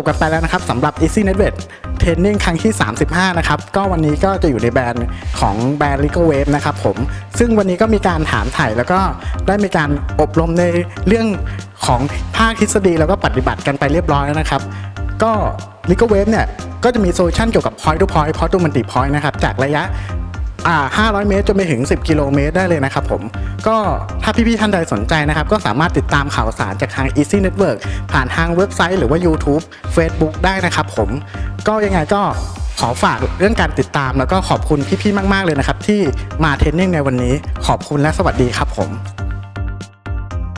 กันไปแล้วนะครับสำหรับ Easy Network Training ครั้งที่35นะครับก็วันนี้ก็จะอยู่ในแบรนด์ของแบรนด์ Legal Wave นะครับผมซึ่งวันนี้ก็มีการถามถ่ายแล้วก็ได้มีการอบรมในเรื่องของภาคทฤษฎีแล้วก็ปฏิบัติกันไปเรียบร้อยแล้วนะครับก็ Legal Wave เนี่ยก็จะมีโซลูชันเกี่ยวกับ point to point to multi point นะครับจากระยะ500 เมตรจนไปถึง10 กิโลเมตรได้เลยนะครับผมก็ถ้าพี่ๆท่านใดสนใจนะครับก็สามารถติดตามข่าวสารจากทาง Easy Network ผ่านทางเว็บไซต์หรือว่า YouTube Facebook ได้นะครับผมก็ยังไงก็ขอฝากเรื่องการติดตามแล้วก็ขอบคุณพี่ๆมากๆเลยนะครับที่มาเทรนนิ่งในวันนี้ขอบคุณและสวัสดีครับผม